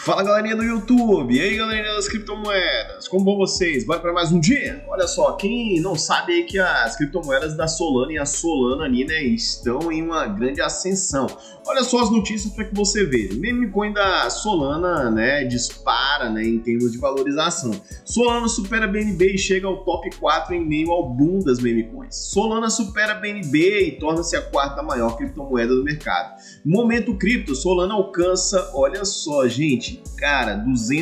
Fala galerinha do YouTube, e aí galerinha das criptomoedas, como vão vocês? Bora para mais um dia? Olha só, quem não sabe aí que as criptomoedas da Solana e a Solana ali, né, estão em uma grande ascensão. Olha só as notícias para que você veja. Meme coin da Solana, né, dispara, né, em termos de valorização. Solana supera BNB e chega ao top 4 em meio ao boom das meme coins. Solana supera BNB e torna-se a quarta maior criptomoeda do mercado. Momento cripto, Solana alcança, olha só, gente, cara,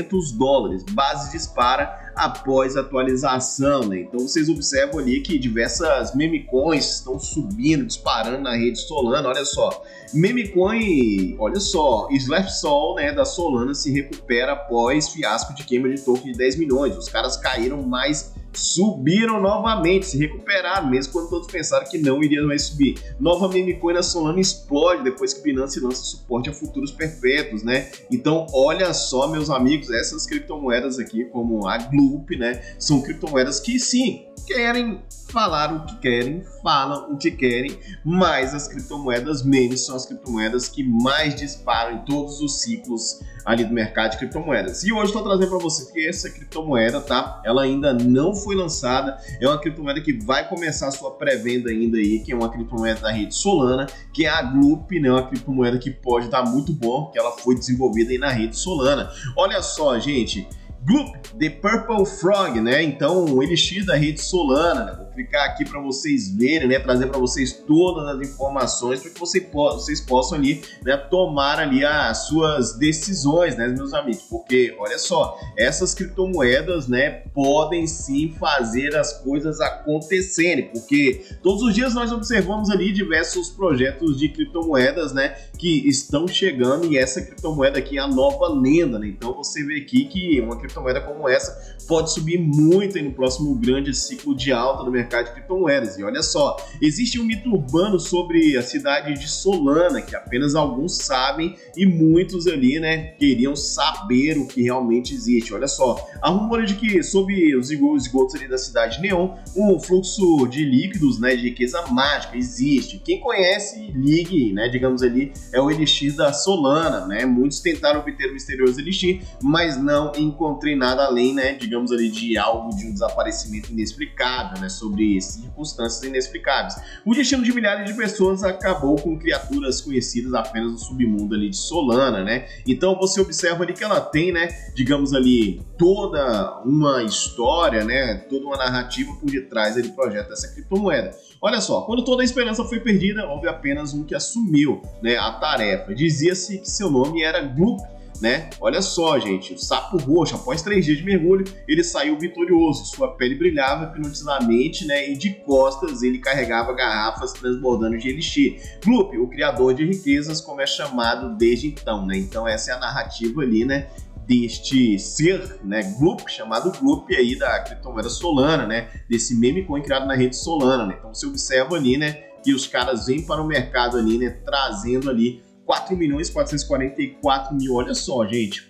$200, base dispara após atualização, né? Então vocês observam ali que diversas meme coins estão subindo, disparando na rede Solana, olha só. Meme coin, olha só, Slap Sol, né, da Solana se recupera após fiasco de queima de token de 10 milhões. Os caras caíram, mas subiram novamente, se recuperaram, mesmo quando todos pensaram que não iria mais subir. Nova meme coin na Solana explode depois que Binance lança suporte a futuros perpétuos, né? Então, olha só, meus amigos, essas criptomoedas aqui, como a Gloop, né, são criptomoedas que sim, querem falar o que querem, falam o que querem, mas as criptomoedas memes são as criptomoedas que mais disparam em todos os ciclos ali do mercado de criptomoedas. E hoje estou trazendo para vocês que essa criptomoeda, tá? Ela ainda não foi lançada, é uma criptomoeda que vai começar a sua pré-venda ainda aí, que é uma criptomoeda da rede Solana, que é a Gloop, né? Uma criptomoeda que pode dar muito bom, porque ela foi desenvolvida aí na rede Solana. Olha só, gente, Gloop, The Purple Frog, né? Então, o elixir da rede Solana, né? Vou clicar aqui para vocês verem, né? Trazer para vocês todas as informações para que vocês possam ali, né, tomar ali as suas decisões, né, meus amigos? Porque, olha só, essas criptomoedas, né, podem sim fazer as coisas acontecerem, porque todos os dias nós observamos ali diversos projetos de criptomoedas, né, que estão chegando, e essa criptomoeda aqui é a nova lenda, né? Então, você vê aqui que uma criptomoeda como essa pode subir muito aí no próximo grande ciclo de alta do mercado de criptomoedas. E olha só, existe um mito urbano sobre a cidade de Solana, que apenas alguns sabem e muitos ali, né, queriam saber o que realmente existe. Olha só, há rumores de que sob os esgotos ali da cidade de Neon, um fluxo de líquidos, né, de riqueza mágica existe. Quem conhece, ligue, né, digamos ali, é o elixir da Solana, né? Muitos tentaram obter o misterioso elixir, mas não encontrei nada além, né, digamos ali, de algo de um desaparecimento inexplicável, né, sobre circunstâncias inexplicáveis. O destino de milhares de pessoas acabou com criaturas conhecidas apenas no submundo ali de Solana, né? Então você observa ali que ela tem, né, digamos ali, toda uma história, né, toda uma narrativa por detrás do projeto dessa criptomoeda. Olha só, quando toda a esperança foi perdida, houve apenas um que assumiu, né, a tarefa. Dizia-se que seu nome era Gloop, né? Olha só, gente, o sapo roxo, após 3 dias de mergulho, ele saiu vitorioso, sua pele brilhava hipnotizamente, né? E de costas ele carregava garrafas transbordando de elixir. Gloop, o criador de riquezas, como é chamado desde então, né? Então essa é a narrativa ali, né, deste ser, né, Gloop, chamado Gloop aí da criptomoeda Solana, né? Desse meme coin criado na rede Solana, né? Então você observa ali, né, que os caras vêm para o mercado ali, né, trazendo ali 4.444.000, olha só, gente,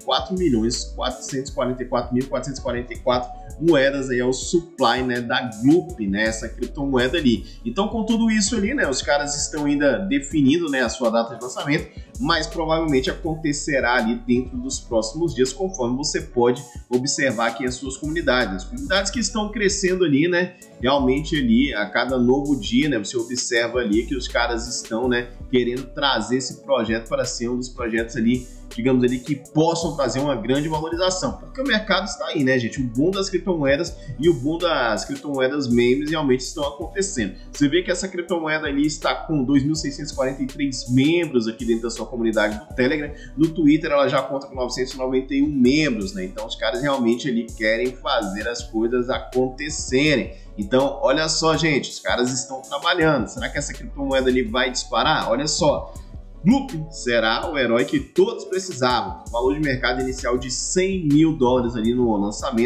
4.444.444 moedas aí é o supply, né, da Gloop, né, essa criptomoeda ali. Então, com tudo isso ali, né, os caras estão ainda definindo, né, a sua data de lançamento, mas provavelmente acontecerá ali dentro dos próximos dias, conforme você pode observar aqui as suas comunidades. As comunidades que estão crescendo ali, né, realmente ali, a cada novo dia, né, você observa ali que os caras estão, né, querendo trazer esse projeto para ser um dos projetos ali, digamos ali, que possam trazer uma grande valorização, porque o mercado está aí, né, gente? O boom das criptomoedas e o boom das criptomoedas memes realmente estão acontecendo. Você vê que essa criptomoeda ali está com 2.643 membros aqui dentro da sua comunidade do Telegram. No Twitter ela já conta com 991 membros, né? Então os caras realmente ali querem fazer as coisas acontecerem. Então, olha só, gente, os caras estão trabalhando. Será que essa criptomoeda ali vai disparar? Olha só, Gloop será o herói que todos precisavam. Valor de mercado inicial de $100 mil ali no lançamento.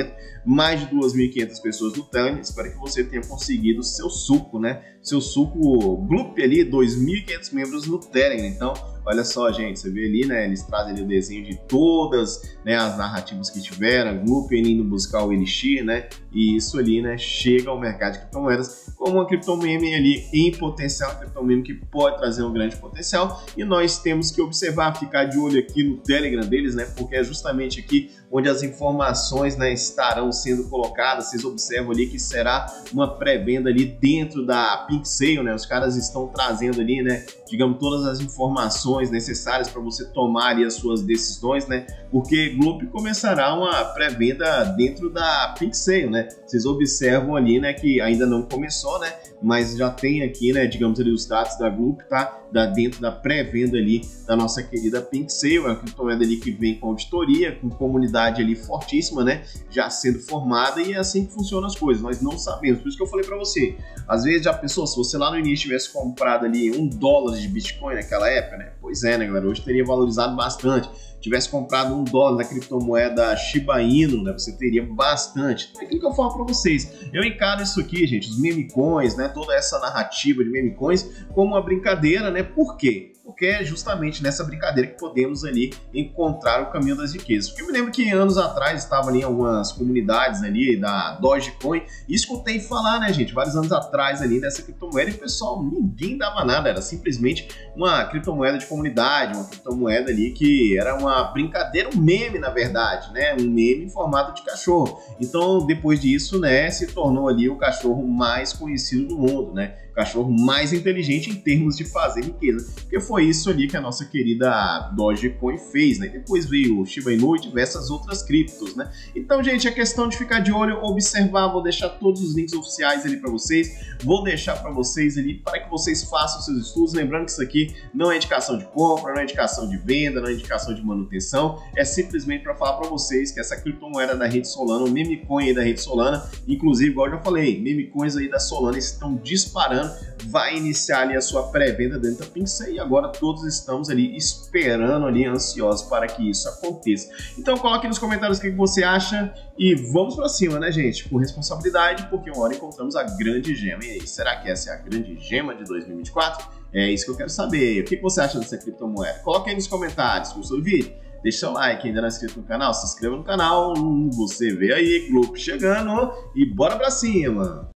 mais de 2.500 pessoas no Telegram. Espero que você tenha conseguido o seu suco, né? Seu suco Gloop ali, 2.500 membros no Telegram. Então, olha só, gente, você vê ali, né? Eles trazem ali o desenho de todas, né, as narrativas que tiveram, Gloop indo buscar o Elixir, né? E isso ali, né, chega ao mercado de criptomoedas como uma criptomeme ali em potencial, uma criptomeme que pode trazer um grande potencial. E nós temos que observar, ficar de olho aqui no Telegram deles, né? Porque é justamente aqui onde as informações, né, estarão sendo colocadas. Vocês observam ali que será uma pré-venda ali dentro da Pink Sale, né? Os caras estão trazendo ali, né, digamos, todas as informações necessárias para você tomar ali as suas decisões, né? Porque Gloop começará uma pré-venda dentro da Pink Sale, né? Vocês observam ali, né, que ainda não começou, né? Mas já tem aqui, né, digamos ali, os dados da Gloop, tá? Dentro da pré-venda ali da nossa querida Pink Sale, é uma criptomoeda ali que vem com auditoria, com comunidade ali fortíssima, né? Já sendo formada, e é assim que funcionam as coisas. Nós não sabemos, por isso que eu falei para você. Às vezes já pensou, se você lá no início tivesse comprado ali $1 de Bitcoin naquela época, né? Pois é, né, galera? Hoje teria valorizado bastante. Tivesse comprado $1 da criptomoeda Shiba Inu, né, você teria bastante. É aquilo que eu falo para vocês. Eu encaro isso aqui, gente, os meme coins, né, toda essa narrativa de meme coins como uma brincadeira, né? Por quê? Porque é justamente nessa brincadeira que podemos ali encontrar o caminho das riquezas. Porque eu me lembro que anos atrás estava ali em algumas comunidades ali da Dogecoin e escutei falar, né, gente, vários anos atrás ali dessa criptomoeda, e o pessoal, ninguém dava nada, era simplesmente uma criptomoeda de comunidade, uma criptomoeda ali que era uma brincadeira, um meme, na verdade, né, um meme em formato de cachorro. Então, depois disso, né, se tornou ali o cachorro mais conhecido do mundo, né, o cachorro mais inteligente em termos de fazer riqueza, porque foi isso ali que a nossa querida Dogecoin fez, né? Depois veio o Shiba Inu e diversas outras criptos, né? Então, gente, é questão de ficar de olho, observar. Vou deixar todos os links oficiais ali para vocês, vou deixar para vocês ali para que vocês façam seus estudos. Lembrando que isso aqui não é indicação de compra, não é indicação de venda, não é indicação de manutenção, é simplesmente para falar para vocês que essa criptomoeda da rede Solana, o meme coin aí da rede Solana, inclusive, igual eu já falei, meme coins aí da Solana estão disparando, vai iniciar ali a sua pré-venda dentro da Pink Sale, e agora todos estamos ali esperando ali, ansiosos para que isso aconteça. Então coloque nos comentários o que você acha e vamos para cima, né, gente? Com responsabilidade, porque uma hora encontramos a grande gema. E aí, será que essa é a grande gema de 2024? É isso que eu quero saber. O que você acha dessa criptomoeda? Coloque aí nos comentários. Gostou do vídeo? Deixa o like, ainda não é inscrito no canal, se inscreva no canal. Você vê aí, Gloop chegando e bora pra cima!